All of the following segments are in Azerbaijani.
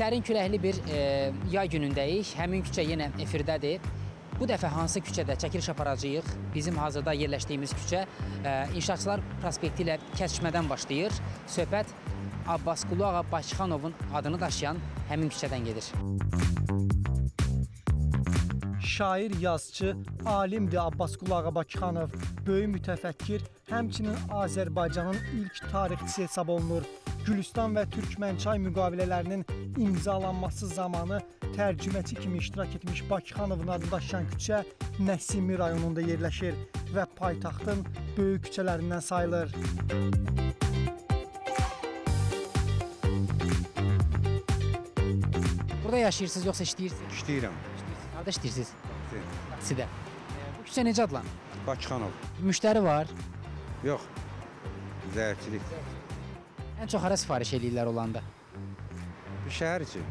Sərin küləkli bir yay günündəyik. Həmin küçə yenə efirdədir. Bu dəfə hansı küçədə çəkiliş aparacağıq? Bizim hazırda yerləşdiyimiz küçə İnşaatçılar prospekti ilə kəsişmədən başlayır. Söhbət Abbasqulu Ağa Bakıxanovun adını daşıyan həmin küçədən gedir. Şair, yazıcı, alimdir Abbasqulu Ağa Bakıxanov. Böyük mütəfəkkir, həmçinin Azərbaycanın ilk tarixçisi hesab olunur. Gülüstan və Türkmənçay müqavilələrinin imzalanması zamanı tərcüməçi kimi iştirak etmiş Bakıxanovun adı daşıyan küçə Nəsimi rayonunda yerləşir və paytaxtın böyük küçələrindən sayılır. Burada yaşayırsınız yoxsa işləyirsiniz? İşləyirəm. Harada işləyirsiniz? Taksidə. Bu küçə necə adlanır? Bakıxanov. Müştəri var? Yox. Zəifçilik. Ən çox hara sifariş eləyirlər olanda? Bir şəhər için.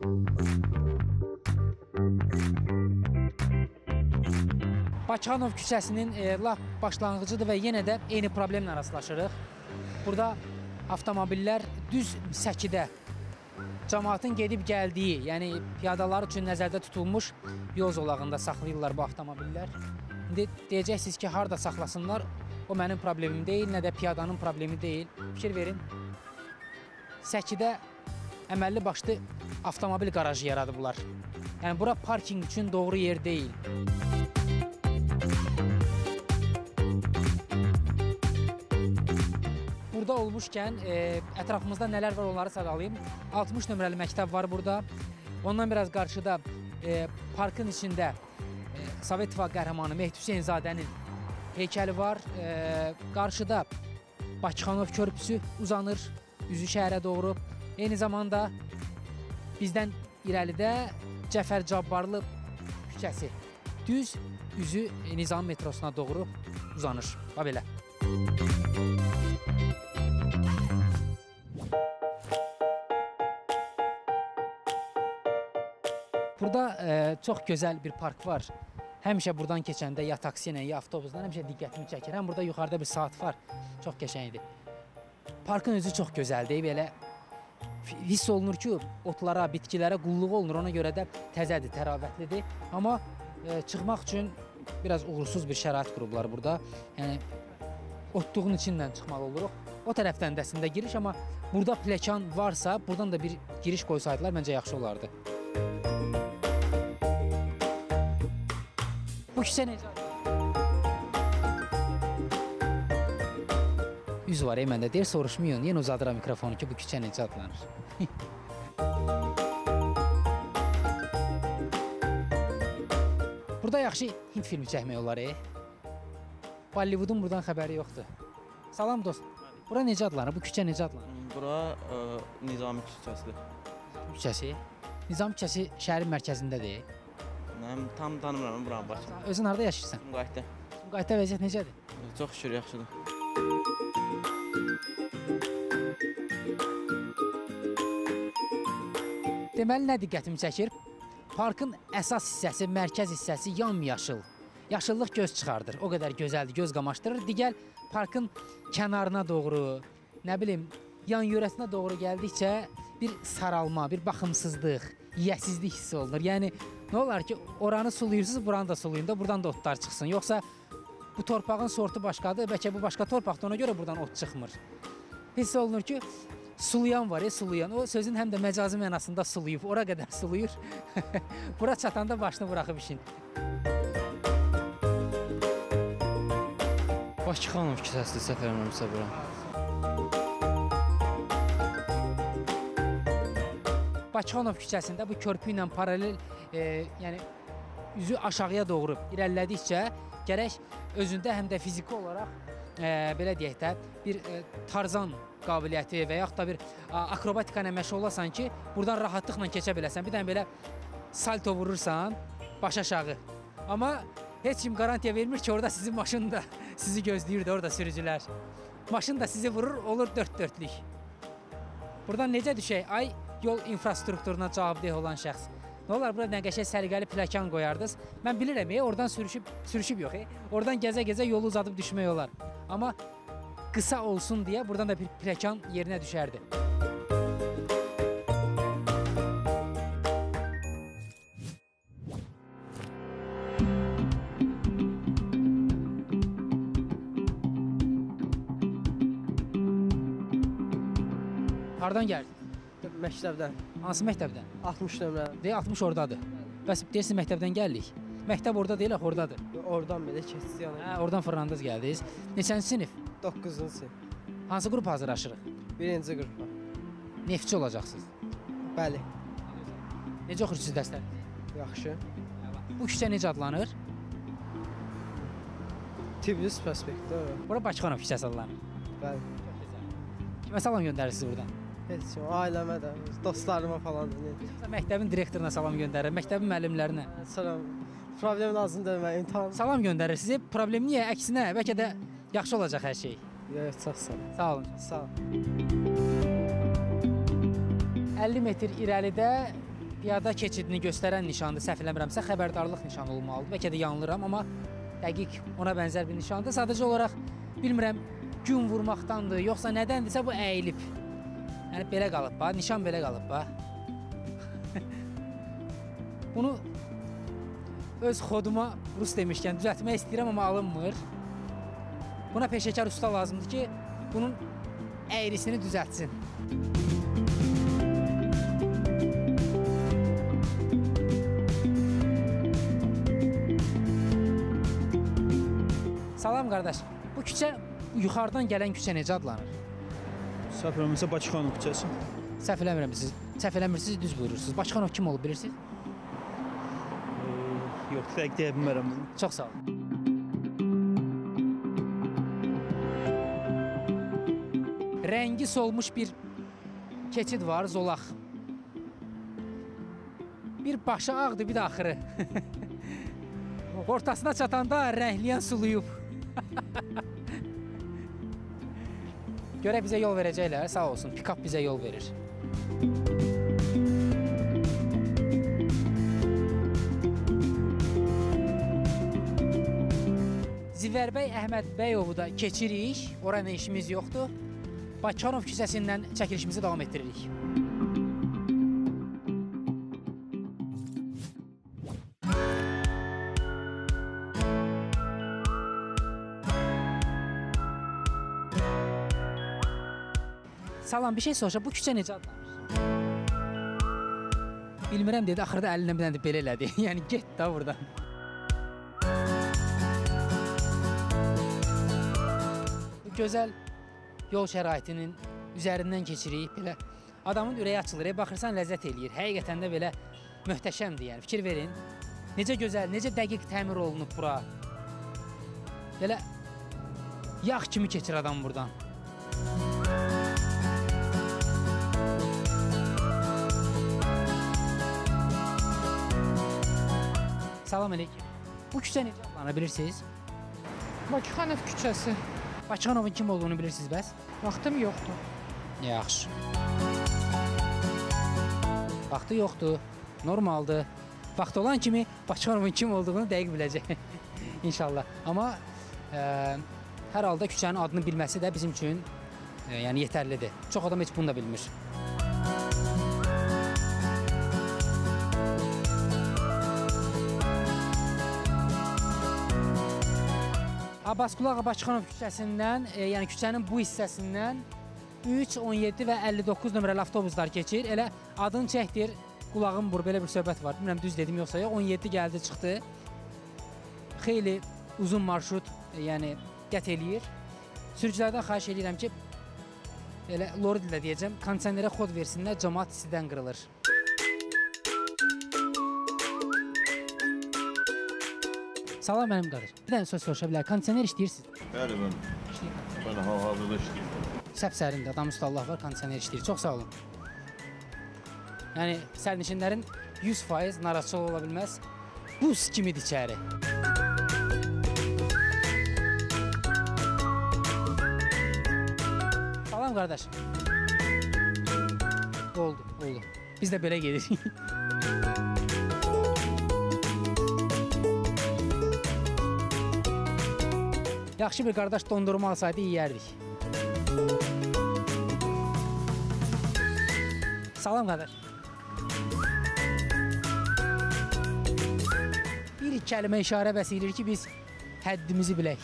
Bakıxanov küçəsinin lap başlanğıcıdır və yenə də eyni problemlə rastlaşırıq. Burada avtomobillər düz səkidə cəmaatın gedib gəldiyi, yəni piyadalar üçün nəzərdə tutulmuş yol zolağında saxlayırlar bu avtomobillər. İndi deyəcəksiniz ki, harada saxlasınlar, o mənim problemim deyil, nə də piyadanın problemi deyil. Fikir verin, səkidə əməlli başlı avtomobil qarajı yaradıblar. Yəni, bura parking üçün doğru yer deyil. Burada olmuşkən, ətrafımızda nələr var onları sadalayım. 60 nömrəli məktəb var burada. Ondan biraz qarşıda parkın içində Sovet İttifaqı qəhrəmanı Mehdi Hüseynzadənin heykəli var. Qarşıda Bakıxanov körpüsü uzanır, üzü şəhərə doğru. Eyni zamanda bizdən irəlidə Cəfər Cabbarlı küçəsi düz üzü Nizam metrosuna doğru uzanır. Bax belə. Burada çox gözəl bir park var. Həmişə buradan keçəndə ya taksi ilə, ya avtobusla həmişə diqqətimi çəkir. Həm burada yuxarıda bir saat var. Çox qəşəngdir. Parkın özü çox gözəldir. Belə hiss olunur ki, otlara, bitkilərə qulluq olunur. Ona görə də təzədir, təravətlidir. Amma çıxmaq üçün biraz uğursuz bir şərait qurublar burada. Yəni, otluğun içindən çıxmalı oluruq. O tərəfdən də əslində giriş, amma burada pləkan varsa, buradan da bir giriş qoysaydılar, məncə yaxşı olardı. Bu küçə necə? Üz var, məndə deyir, soruşmayın. Yenə uzadıram mikrofonu ki, bu küçə necə adlanır? Burada yaxşı Hind filmi çəkmək olar, Bollywoodun buradan xəbəri yoxdur. Salam dost. Bura necə adlanır? Bu küçə necə adlanır? Bura Nizami küçəsidir. Küçəsi? Nizami küçəsi şəhərin mərkəzindədir. Tam tanımıram buranın başını. Özün harada yaşayırsan? Sumqayıtda. Sumqayıtda vəziyyət necədir? Çox şükür, yaxşıdır. Deməli, nə diqqətimi çəkir? Parkın əsas hissəsi, mərkəz hissəsi yamyaşıl. Yaşıllıq göz çıxardır. O qədər gözəldir, göz qamaşdırır. Digər parkın kənarına doğru, nə bilim, yan yörəsinə doğru gəldikcə bir saralma, bir baxımsızlıq, yiyəsizlik hissi olunur. Yəni, nə olar ki, oranı sulayırsınız, buranı da sulayın da, buradan da otlar çıxsın. Yoxsa bu torpağın sortu başqadır, bəlkə bu başqa torpaqda, ona görə buradan ot çıxmır. Hiss olunur ki, sulayan var, sulayan. O sözün həm də məcazi mənasında sulayıb, ora qədər sulayır. Bura çatanda başını buraxıb işin. Bakıxanov küçəsidir, səhv eləmirəmsə bura. Bakıxanov küçəsində bu körpü ilə paralel, yəni üzü aşağıya doğru irəlilədikcə gərək özündə həm də fiziki olaraq, belə deyək də, bir tarzan qabiliyyəti və yaxud da bir akrobatika ilə məşğul olasan ki, buradan rahatlıqla keçə biləsən. Bir dənə belə salto vurursan, baş aşağı. Amma heç kim garantiya vermir ki, orada sizin maşın da sizi gözləyir də, orada sürücülər. Maşın da sizi vurur, olur dörd-dörtlük. Buradan necə düşək? Ay, yol infrastrukturuna cavabdeh olan şəxs. Nə olar, burada nə qəşəng səliqəli pləkan qoyardınız. Mən bilirəm, oradan sürüşüb yox, oradan gəzə-gəzə yolu uzadıb düşmək olar. Amma qısa olsun deyə buradan da bir pləkan yerinə düşərdi. Hardan gəldiniz? Məktəbdən. Hansı məktəbdən? 60 nömrə. Deyə 60 ordadır. Bəs deyirsiniz məktəbdən gəlirik. Məktəb orada deyil, ordadır. Oradan belə keçdi yəni. Hə, oradan fırlandınız gəldiniz. Neçənci sinif? 9-cu sinif. Hansı qrup hazırlaşırıq? 1-ci qrupa. Neftçi olacaqsınız. Bəli. Necə oxuyursunuz dərsləri? Yaxşı. Bu küçə necə adlanır? Tiflis prospekti. Bura Bakıxanov küçəsi adlanır. Bəli. Kimə salam göndərirsiniz buradan? Heç kim, ailəmə də, dostlarıma falan. Məktəbin direktoruna salam göndərir, məktəbin müəllimlərinə. Salam. Problem lazım deyil, mən imtahan. Salam göndərirsiniz. Problem niyə? Əksinə, bəlkə də yaxşı olacaq hər şey. Yox, çox sağ ol. Sağ olun. Sağ ol. 50 metr irəlidə piyada keçidini göstərən nişandır. Səhv eləmirəmsə, xəbərdarlıq nişanı olmalıdır. Bəlkə də yanılıram, amma dəqiq ona bənzər bir nişandır. Sadəcə olaraq bilmirəm, gün vurmaqdandır, yoxsa nədəndirsə bu əyilib. Yəni belə qalıb ba, nişan belə qalıb ba. Bunu öz xoduma rus demişkən düzəltmək istəyirəm, amma alınmır. Buna peşəkar usta lazımdır ki, bunun əyrisini düzəltsin. Salam qardaş, bu küçə, yuxarıdan gələn küçə necə adlanır? Səhv eləmirəmsə Bakıxanov küçəsi. Səhv eləmirsiniz, düz buyurursunuz. Bakıxanov kim olub bilirsiniz? Yox, dəqiq deyə bilmərəm bunu. Çox sağ olun. Rəngi solmuş bir keçid var, zolaq. Bir başı ağdır, bir də axırı. Ortasına çatanda rəngliyən suluyub. Görək bizə yol verəcəklər, sağ olsun. Pikap bizə yol verir. Zivərbəy Əhmədbəyovu da keçirik. Oraya işimiz yoxdur. Bakıxanov küçəsindən çəkilişimizi davam etdiririk. Salam, bir şey soruşaq, bu küçə necə adlanır? Bilmirəm dedi, axırda əlinə bir dənə də belə elədi. Yəni, get da buradan. Bu gözəl yol şəraitinin üzərindən keçirik, belə adamın ürəyi açılır, baxırsan ləzzət eləyir. Həqiqətən də belə möhtəşəmdir, yəni, fikir verin. Necə gözəl, necə dəqiq təmir olunub bura. Belə yağ kimi keçir adam buradan. Salam əleykum. Bu küçə necə adlanır, bilirsiniz? Bakıxanov küçəsi. Bakıxanovun kim olduğunu bilirsiniz bəs? Vaxtım yoxdur. Yaxşı. Vaxtı yoxdur, normaldır. Vaxtı olan kimi Bakıxanovun kim olduğunu dəqiq biləcək. İnşallah. Amma hər halda küçənin adını bilməsi də bizim üçün yəni yetərlidir. Çox adam heç bunu da bilmir. Abbasqulu Ağa Bakıxanov küçəsindən, yəni küçənin bu hissəsindən 3, 17 və 59 nömrəli avtobuslar keçir. Elə adını çəkdir, qulağım vur, belə bir söhbət var. Bilmirəm, düz dedim yoxsa yox. 17 gəldi, çıxdı. Xeyli uzun marşrut, yəni qət eləyir. Sürücülərdən xahiş edirəm ki, elə lori dildə deyəcəm, kondisionerə xod versinlər, cəmaat istidən qırılır. Salam mənim qardaş. Bir dənə söz soruşa bilər. Kondisioner işləyirsiniz? Bəli, mən hal-hazırda işləyirəm. Səpsərində, adam üstə Allah var, kondisioner işləyir. Çox sağ olun. Yəni, sərnişinlərin 100% narahatçılıq ola bilməz. Buz kimidir içəri. Salam qardaş. Oldu. Biz də belə gedirik. Yaxşı bir qardaş dondurma alsaydı yeyərdik. Salam qardaş. Bir kəlmə işarə bəs eləyir ki, biz həddimizi bilək.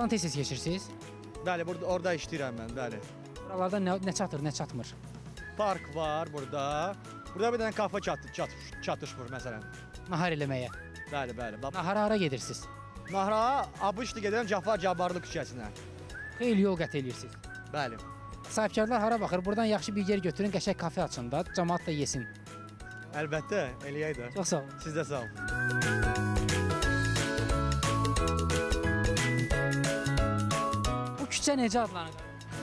Buradan tez-tez keçirsiniz. Bəli, orada işləyirəm mən, bəli. Buralarda nə çatır, nə çatmır? Park var burada. Burada bir dənə kafe çatışmır məsələn. Nahar eləməyə. Bəli, bəli. Nahara hara gedirsiniz? Nahara Abışlı gedirəm Cəfər Cabbarlı küçəsinə. Xeyli yol qət edirsiniz. Bəli. Sahibkarlar hara baxır? Buradan yaxşı bir yer götürün, qəşəng kafe açın da, cəmaət də yesin. Əlbəttə, eləyək də. Çox sağ olun. Siz də sağ olun. Bu küçə necə adlanır?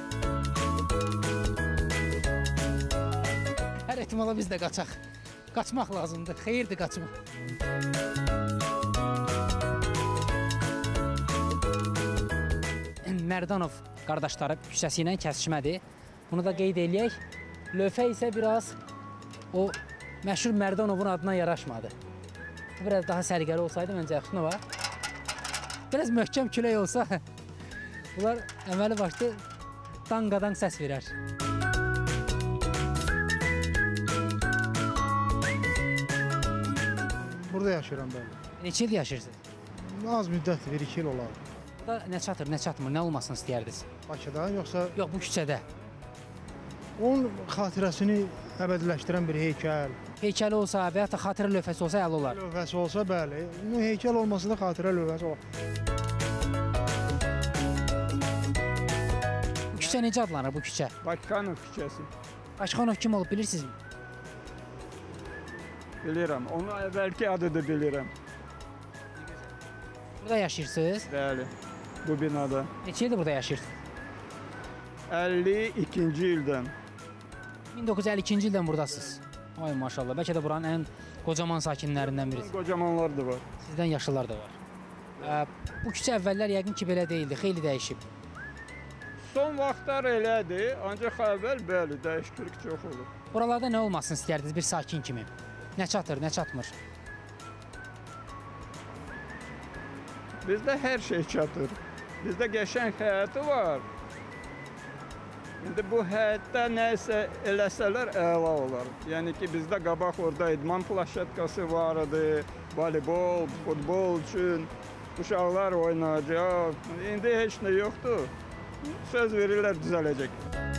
Hər ehtimala biz də qaçaq. Qaçmaq lazımdır, xeyirdir qaçmaq. Mərdanov qardaşları küçəsi ilə kəsişmədir. Bunu da qeyd eləyək. Lövhə isə biraz o məşhur Mərdanovun adına yaraşmadı. Biraz daha səliqəli olsaydı məncə yaxşı nə var? Biraz möhkəm külək olsa bunlar əməli başlı danqadan səs verər. Burada yaşayıram bəli. Neçə il yaşayırsınız? Az müddətdir, 1-2 il olar. Burada nə çatır, nə çatmır, nə olmasını istəyərdiniz? Bakıda yoxsa? Yox, bu küçədə. Onun xatirəsini əbədiləşdirən bir heykəl. Heykəli olsa və ya da xatirə lövhəsi olsa əla olar. Lövhəsi olsa bəli. Heykəl olmasa da xatirə lövhəsi olar. Bu küçə necə adlanır bu küçə? Bakıxanov küçəsi. Bakıxanov kim olub bilirsinizmi? Bilirəm. Onun əvvəlki adını bilirəm. Burada yaşayırsınız? Bəli. Bu binada. Neçə ildir burada yaşayırsınız? 52-ci ildən. 1952-ci ildən buradasınız. Ay maşallah. Bəlkə də buranın ən qocaman sakinlərindən birisi. Qocamanlar da var. Sizdən yaşlılar da var. Bu küçə əvvəllər yəqin ki belə deyildi. Xeyli dəyişib. Son vaxtlar elədir, ancaq əvvəl bəli, dəyişiklik çox olur. Buralarda nə olmasını istərdiniz bir sakin kimi? Nə çatır, nə çatmır? Bizdə hər şey çatır. Bizdə qəşəng həyatı var. İndi bu həyatda nəsə eləsələr əla olar. Yəni ki, bizdə qabaq orada idman plaşatkası var idi, voleybol, futbol üçün uşaqlar oynayacaq. İndi heç nə yoxdur. Söz verirlər, düzələcək.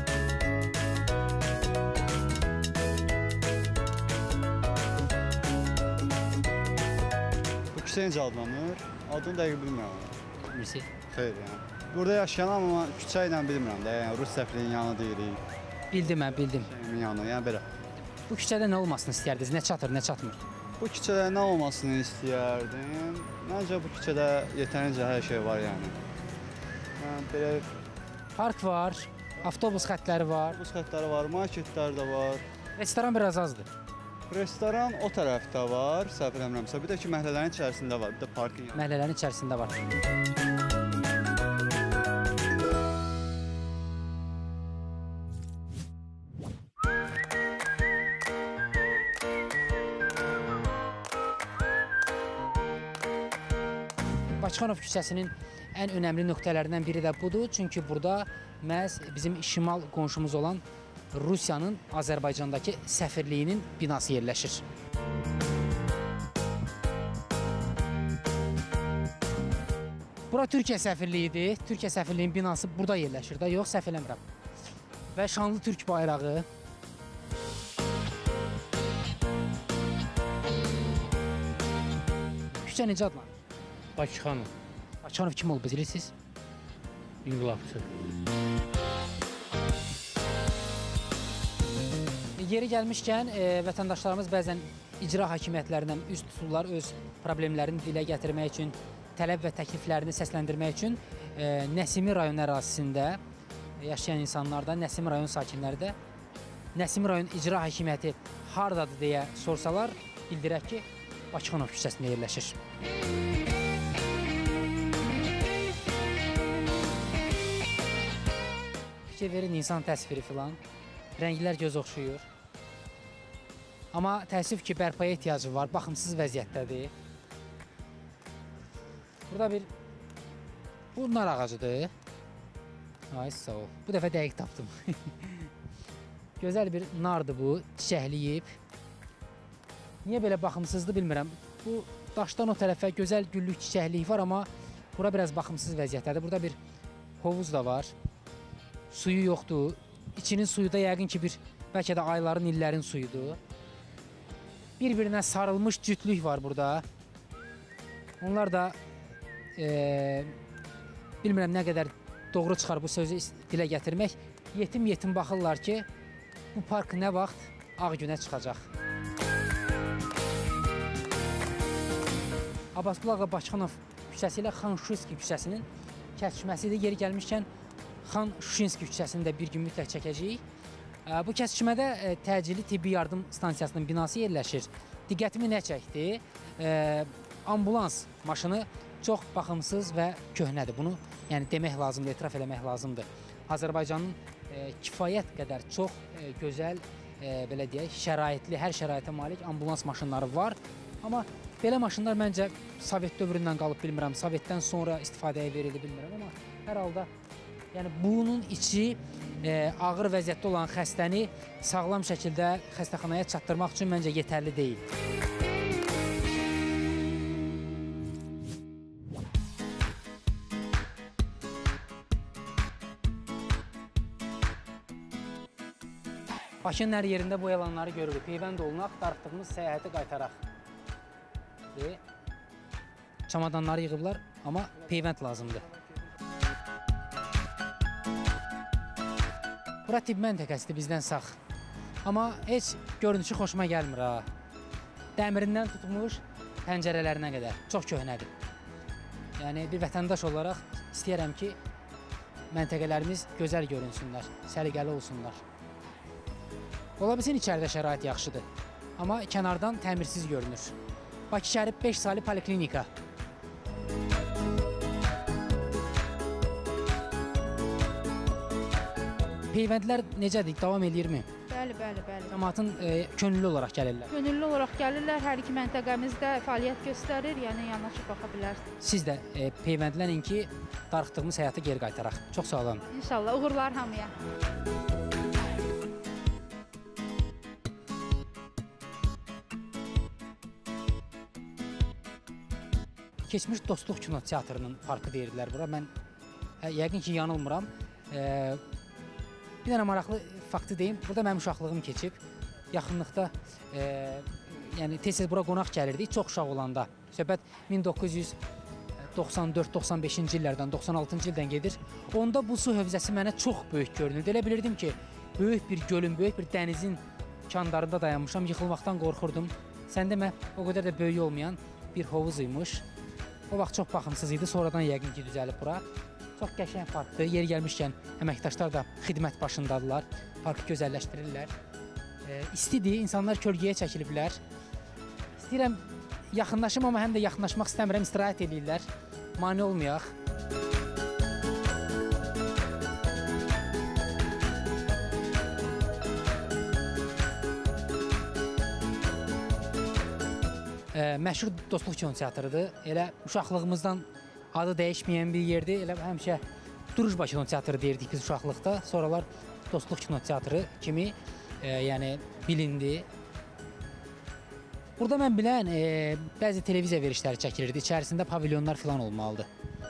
Bu küçə necə adlanır? Adını dəqiq bilmirəm. Bilmirsiniz? Xeyr, yəni. Burada yaşayanam, amma küçə ilə bilmirəm də, yəni Rus səfirinin yanı deyirik. Bildim mən, bildim. Şeyimin yanı, yəni belə. Bu küçədə nə olmasını istərdiniz? Nə çatır, nə çatmır? Bu küçədə nə olmasını istəyərdim? Məncə bu küçədə yetərincə hər şey var, yəni. Yəni belə... Park var, avtobus xətləri var. Avtobus xətləri var, marketlər də var. Restoran biraz azdır. Restoran o tərəfdə var, səhv eləmirəmsə. Bir də ki, məhəllələrin içərisində var, bir də parkın yanında. Məhəllələrin içərisində var. Bakıxanov küçəsinin ən önəmli nöqtələrindən biri də budur. Çünki burada məhz bizim şimal qonşumuz olan Rusiyanın Azərbaycandakı səfirliyinin binası yerləşir. Bura Türkiyə səfirliyidir. Türkiyə səfirliyinin binası burada yerləşir də, yox, səhv eləmirəm. Və şanlı Türk bayrağı. Küçə necə adlanır? Bakıxanov. Bakıxanov kim olub, bilirsiniz? İnqilabçı. Yeri gəlmişkən, vətəndaşlarımız bəzən icra hakimiyyətlərindən üz tuturlar, öz problemlərini dilə gətirmək üçün, tələb və təkliflərini səsləndirmək üçün Nəsimi rayon ərazisində yaşayan insanlarda, Nəsimi rayon sakinləri də Nəsimi rayon icra hakimiyyəti hardadır deyə sorsalar, bildirək ki, Bakıxanov küçəsində yerləşir. Fikir verin, insan təsviri filan, rənglər göz oxşuyur. Amma təəssüf ki, bərpaya ehtiyacı var, baxımsız vəziyyətdədir. Burada bir, bu nar ağacıdır. Ay, sağ ol. Bu dəfə dəqiq tapdım. Gözəl bir nardır bu, çiçəkliyib. Niyə belə baxımsızdır bilmirəm. Bu daşdan o tərəfə gözəl güllük çiçəklik var, amma Bura biraz baxımsız vəziyyətdədir. Burada bir hovuz da var. Suyu yoxdur. İçinin suyu da yəqin ki bəlkə də ayların, illərin suyudur. Bir-birinə sarılmış cütlük var burada. Onlar da bilmirəm nə qədər doğru çıxar bu sözü dilə gətirmək. Yetim baxırlar ki, bu park nə vaxt ağ günə çıxacaq. Abbasqulu Ağa Bakıxanov küçəsi ilə Xan Şuşinski küçəsinin kəsişməsidir. Yeri gəlmişkən Xan Şuşinski küçəsini də bir gün mütləq çəkəcəyik. Bu kəsişmədə təcili tibbi yardım stansiyasının binası yerləşir. Diqqətimi nə çəkdi? Ambulans maşını çox baxımsız və köhnədir. Bunu demək lazımdır, etiraf eləmək lazımdır. Azərbaycanın kifayət qədər çox gözəl, belə deyək, şəraitli, hər şəraitə malik ambulans maşınları var. Amma belə maşınlar məncə Sovet dövründən qalıb, bilmirəm, Sovetdən sonra istifadəyə verildi, bilmirəm. Amma hər halda bunun içi ağır vəziyyətdə olan xəstəni sağlam şəkildə xəstəxanaya çatdırmaq üçün məncə yetərli deyil. Bakının hər yerində bu elanları görürük. Peyvənd olunaq, darıxdığımız səyahəti qaytaraq. Çamadanları yığıblar, amma peyvənd lazımdır. Bura tibb məntəqəsidir bizdən sağ. Amma heç görünüşü xoşuma gəlmir ha. Dəmirindən tutmuş pəncərələrinə qədər. Çox köhnədir. Yəni bir vətəndaş olaraq istəyərəm ki, məntəqələrimiz gözəl görünsünlər, səliqəli olsunlar. Ola bilsin içəridə şərait yaxşıdır, amma kənardan təmirsiz görünür. Bakı şəhəri 5 saylı poliklinika. Peyvəndlər necədir, davam edirmi? Bəli. Cəmaatın könüllü olaraq gəlirlər. Könüllü olaraq gəlirlər, hər iki məntəqəmizdə fəaliyyət göstərir, yəni yanaşıb baxa bilərsiniz. Siz də peyvəndlənin ki, darıxdığımız həyata geri qaytaraq. Çox sağ olun. İnşallah, uğurlar hamıya. Keçmiş Dostluq Kino Teatrının parkı deyirdilər bura. Mən yəqin ki, yanılmıram. Bir dənə maraqlı faktı deyim. Burada mənim uşaqlığım keçib. Yaxınlıqda tez-tez bura qonaq gəlirdik, çox uşaq olanda. Söhbət 1994-95-ci illərdən, 96-cı ildən gedir. Onda bu su hövzəsi mənə çox böyük görünürdü. Elə bilirdim ki, böyük bir gölün, böyük bir dənizin kandarında dayanmışam, yıxılmaqdan qorxurdum. Sən demə, o qədər də böyük olmayan bir hovuz imiş. O vaxt çox baxımsız idi, sonradan yəqin ki, düzəlib bura. Çox qəşəng parkdır, yeri gəlmişkən əməkdaşlar da xidmət başındadırlar, parkı gözəlləşdirirlər. İstidir, insanlar kölgəyə çəkiliblər. İstəyirəm yaxınlaşım, amma həm də yaxınlaşmaq istəmirəm, istirahət edirlər, mane olmayaq. Məşhur Dostluq Kino Teatrıdır. Elə uşaqlığımızdan adı dəyişməyən bir yerdir. Elə həmişə Drujba Kino Teatrı deyirdik biz uşaqlıqda. Sonralar Dostluq Kino Teatrı kimi bilindi. Burada mən bilən bəzi televiziya verişləri çəkilirdi. İçərisində pavilyonlar filan olmalıdır.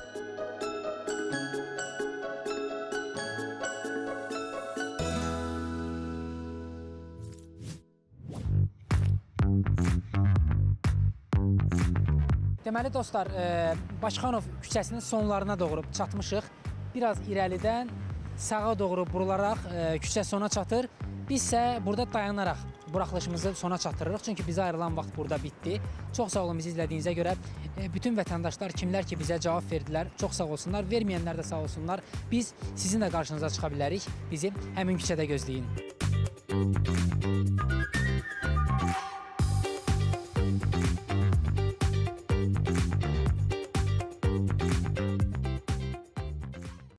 Deməli dostlar, Bakıxanov küçəsinin sonlarına doğru çatmışıq. Biraz irəlidən sağa doğru burularaq küçə sona çatır. Biz isə burada dayanaraq buraxılışımızı sona çatdırırıq. Çünki bizə ayrılan vaxt burada bitdi. Çox sağ olun bizi izlədiyinizə görə. Bütün vətəndaşlar, kimlər ki bizə cavab verdilər, çox sağ olsunlar. Verməyənlər də sağ olsunlar. Biz sizin də qarşınıza çıxa bilərik. Bizi həmin küçədə gözləyin.